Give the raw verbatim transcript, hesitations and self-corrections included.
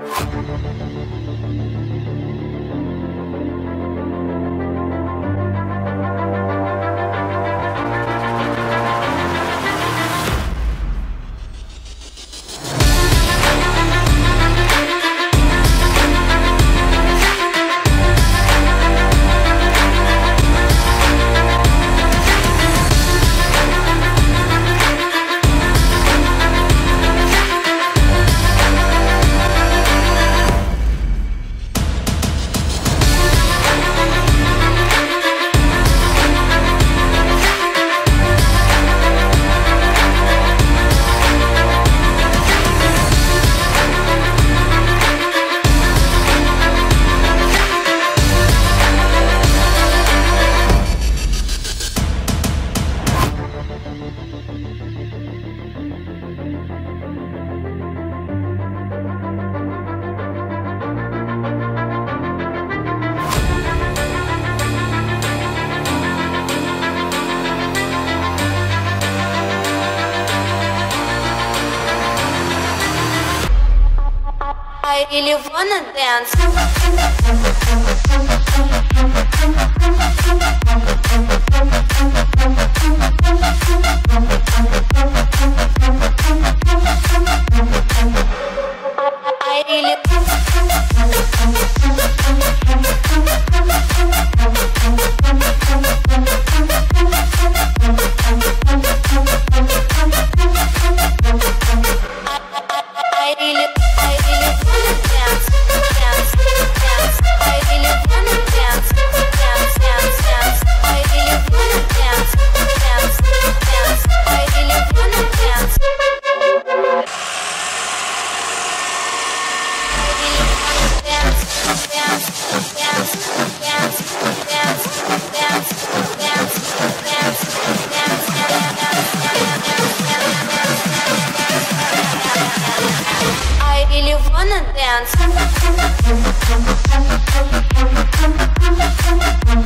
I really wanna dance. I really I really, I really wanna dance, dance, dance. I really wanna dance, dance, dance, dance. I really wanna dance, dance, dance. I really wanna dance. I really wanna dance, dance, dance, dance, dance, dance, dance, dance, dance, I really wanna dance.